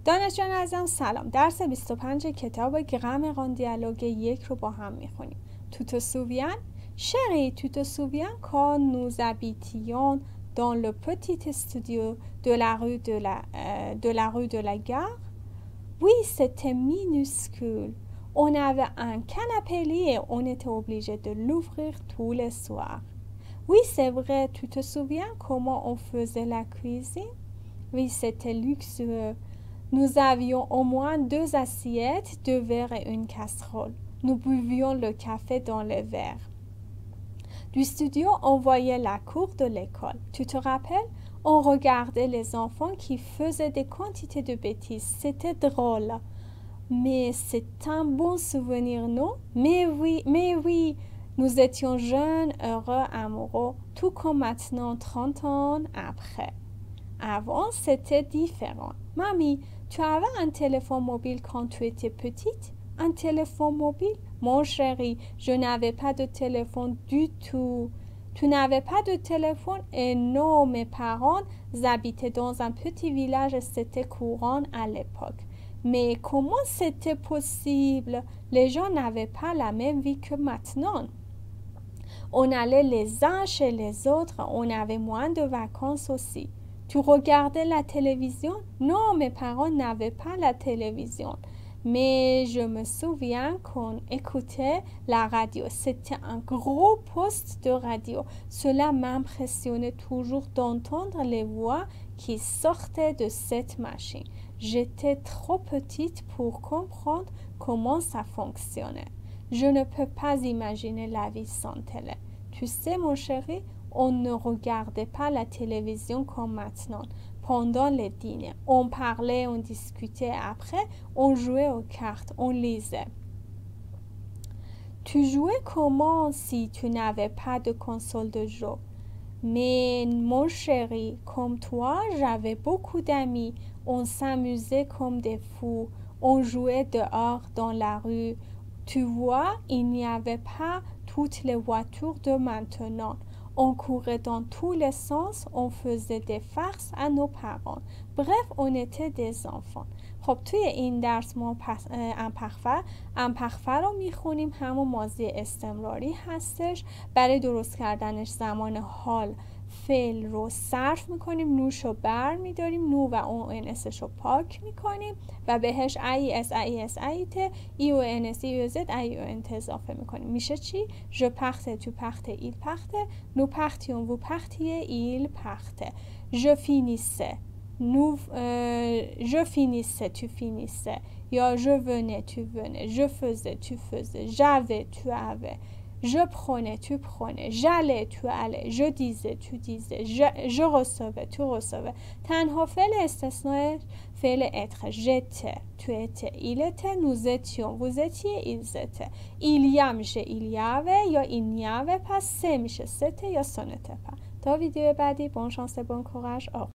دانشجویان عزیزم سلام. درس 25 کتاب گرامر دیالوگ 1 رو با هم میخونیم. Tu te souviens? Chérie, tu te souviens quand nous habitions dans le petit studio de la rue de la gare? Oui, c'était minuscule. On avait un canapé lit et on était obligé de l'ouvrir tous les soirs. Oui, c'est vrai. Tu te souviens comment on faisait la cuisine? Oui, c'était luxueux. Nous avions au moins 2 assiettes, 2 verres et une casserole. Nous buvions le café dans les verres. Du studio, on voyait la cour de l'école. Tu te rappelles? On regardait les enfants qui faisaient des quantités de bêtises. C'était drôle. Mais c'est un bon souvenir, non? Mais oui. Nous étions jeunes, heureux, amoureux, tout comme maintenant, 30 ans après. Avant, c'était différent. Mamie, tu avais un téléphone mobile quand tu étais petite? Un téléphone mobile? Mon chéri, je n'avais pas de téléphone du tout. Tu n'avais pas de téléphone? Et non, mes parents habitaient dans un petit village et c'était courant à l'époque. Mais comment c'était possible? Les gens n'avaient pas la même vie que maintenant. On allait les uns chez les autres, on avait moins de vacances aussi. Tu regardais la télévision? Non, mes parents n'avaient pas la télévision. Mais je me souviens qu'on écoutait la radio. C'était un gros poste de radio. Cela m'impressionnait toujours d'entendre les voix qui sortaient de cette machine. J'étais trop petite pour comprendre comment ça fonctionnait. Je ne peux pas imaginer la vie sans télé. Tu sais, mon chéri, on ne regardait pas la télévision comme maintenant. Pendant les dîners, on parlait, on discutait. Après, on jouait aux cartes, on lisait. Tu jouais comment si tu n'avais pas de console de jeu? Mais mon chéri, comme toi, j'avais beaucoup d'amis. On s'amusait comme des fous. On jouait dehors dans la rue. Tu vois, il n'y avait pas toutes les voitures de maintenant. On courait dans tous les sens, on faisait des farces à nos parents. Bref, on était des enfants. خب توی این درس ما امپرفه رو میخونیم. همون ماضی استمراری هستش. برای درست کردنش زمان حال فعل رو صرف میکنیم، نوش رو بر میداریم، نو و اون انسش رو پاک میکنیم و بهش ای اس ایت ای و انس ای و زد ای و انت اضافه میکنیم. میشه چی؟ ژ پخته، تو پخته، ایل پخته، نو پختیون، وو پختیه، ایل پخته. ژ فینیسه، نو ژ فینیسه، تو فینیسه، یا ژ ونه، تو ونه، ژ فزه، تو فزه، ژاوه، تو اوه، je prenais, tu prenais, j'allais, tu allais, je disais, tu disais, je recevais, tu recevais. تنها فعل استثناء فعل être. J'étais, tu étais, il était, nous étions, vous étiez, ils étaient. Il y a میشه il y avait یا il n'y avait pas. سه میشه c'était یا ce n'était pas. تا ویدیو بعدی. Bonne chance et bon courage.